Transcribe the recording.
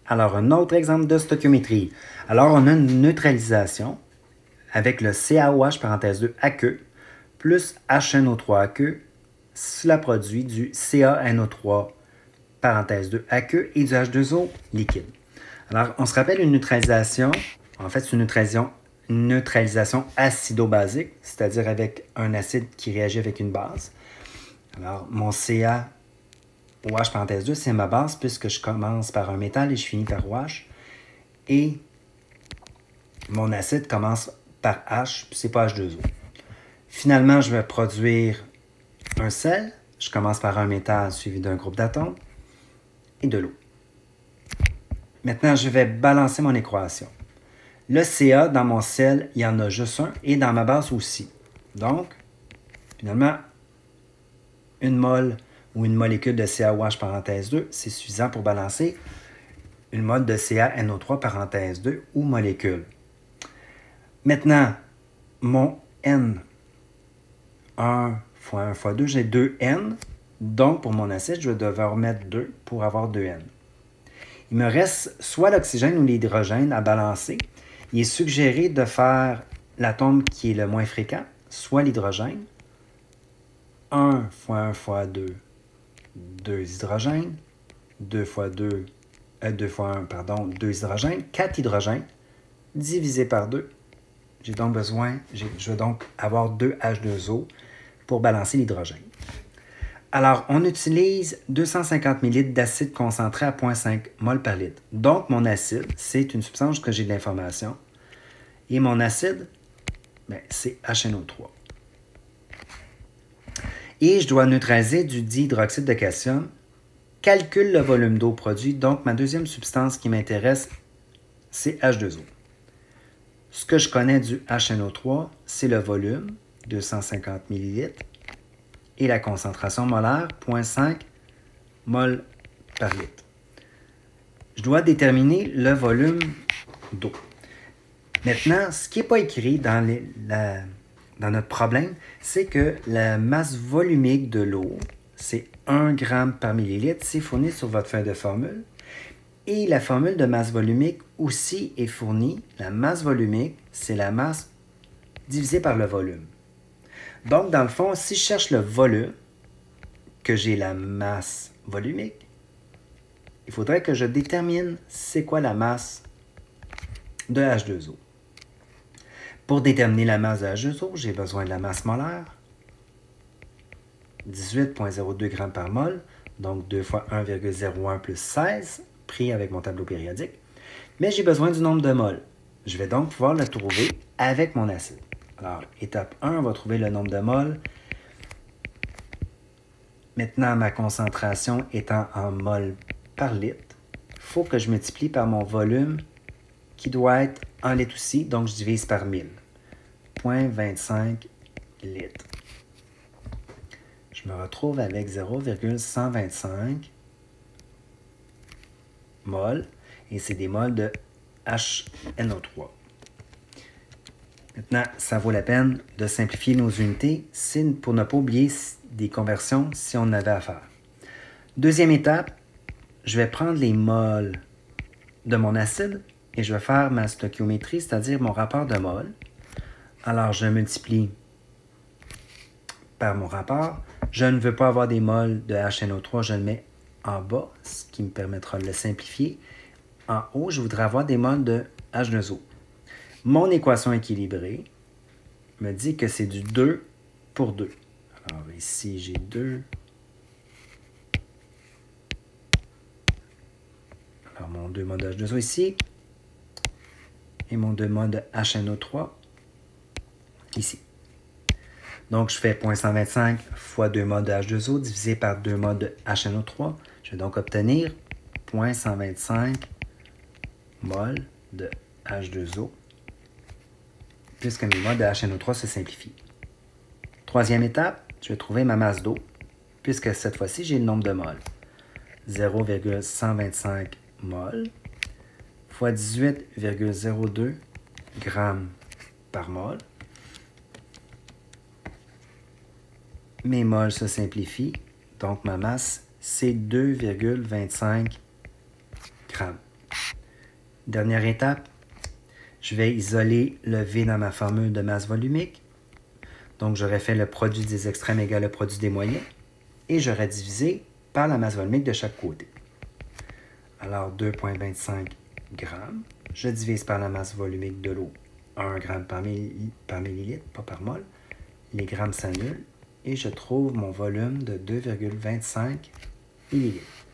Alors, un autre exemple de stoichiométrie. Alors, on a une neutralisation avec le CaOH parenthèse 2 aqueux plus HNO3 aqueux. Cela produit du CaNO3 parenthèse 2 aqueux et du H2O liquide. Alors, on se rappelle une neutralisation. En fait, c'est une neutralisation acido-basique, c'est-à-dire avec un acide qui réagit avec une base. Alors, mon CaOH parenthèse 2, c'est ma base puisque je commence par un métal et je finis par OH. Et mon acide commence par H, puis c'est pas H2O. Finalement, je vais produire un sel. Je commence par un métal suivi d'un groupe d'atomes et de l'eau. Maintenant, je vais balancer mon équation. Le Ca, dans mon sel, il y en a juste un et dans ma base aussi. Donc, finalement, une mole ou une molécule de CaOH parenthèse 2, c'est suffisant pour balancer une mole de CaNO3 parenthèse 2 ou molécule. Maintenant, mon N, 1 fois 1 fois 2, j'ai 2N. Donc, pour mon acide, je vais devoir mettre 2 pour avoir 2N. Il me reste soit l'oxygène ou l'hydrogène à balancer. Il est suggéré de faire l'atome qui est le moins fréquent, soit l'hydrogène. 1 fois 1 fois 2, 2 hydrogènes. 2 fois 2, 2 fois 1, pardon, 2 hydrogènes. 4 hydrogènes divisé par 2. Je vais donc avoir 2 H2O pour balancer l'hydrogène. Alors, on utilise 250 ml d'acide concentré à 0,5 mol par litre. Donc, mon acide, c'est une substance que j'ai de l'information. Et mon acide, c'est HNO3. Et je dois neutraliser du dihydroxyde de calcium. Calcule le volume d'eau produit. Donc, ma deuxième substance qui m'intéresse, c'est H2O. Ce que je connais du HNO3, c'est le volume, 250 ml, et la concentration molaire, 0,5 mol par litre. Je dois déterminer le volume d'eau. Maintenant, ce qui n'est pas écrit dans notre problème, c'est que la masse volumique de l'eau, c'est 1 g par millilitre. C'est fourni sur votre feuille de formule. Et la formule de masse volumique aussi est fournie. La masse volumique, c'est la masse divisée par le volume. Donc, dans le fond, si je cherche le volume, que j'ai la masse volumique, il faudrait que je détermine c'est quoi la masse de H2O. Pour déterminer la masse de H2O, j'ai besoin de la masse molaire, 18,02 g par mol, donc 2 fois 1,01 plus 16, pris avec mon tableau périodique. Mais j'ai besoin du nombre de moles. Je vais donc pouvoir le trouver avec mon acide. Alors, étape 1, on va trouver le nombre de moles. Maintenant, ma concentration étant en moles par litre, il faut que je multiplie par mon volume qui doit être en litres aussi, donc je divise par 1000. 0,25 litres. Je me retrouve avec 0,125 moles et c'est des moles de HNO3. Maintenant, ça vaut la peine de simplifier nos unités pour ne pas oublier des conversions si on en avait à faire. Deuxième étape, je vais prendre les moles de mon acide et je vais faire ma stoichiométrie, c'est-à-dire mon rapport de moles. Alors, je multiplie par mon rapport. Je ne veux pas avoir des moles de HNO3, je le mets en bas, ce qui me permettra de le simplifier. En haut, je voudrais avoir des moles de H2O. Mon équation équilibrée me dit que c'est du 2 pour 2. Alors ici, j'ai 2. Alors mon 2 moles de H2O ici. Et mon 2 moles de HNO3 ici. Donc, je fais 0,125 fois 2 moles de H2O divisé par 2 moles de HNO3. Je vais donc obtenir 0,125 moles de H2O puisque mes moles de HNO3 se simplifient. Troisième étape, je vais trouver ma masse d'eau puisque cette fois-ci, j'ai le nombre de moles. 0,125 moles fois 18,02 grammes par mol. Mes moles se simplifient, donc ma masse, c'est 2,25 grammes. Dernière étape, je vais isoler le V dans ma formule de masse volumique. Donc, j'aurais fait le produit des extrêmes égale le produit des moyens. Et j'aurais divisé par la masse volumique de chaque côté. Alors, 2,25 grammes. Je divise par la masse volumique de l'eau, 1 gramme par millilitre, pas par mol. Les grammes s'annulent et je trouve mon volume de 2,25 millilitres.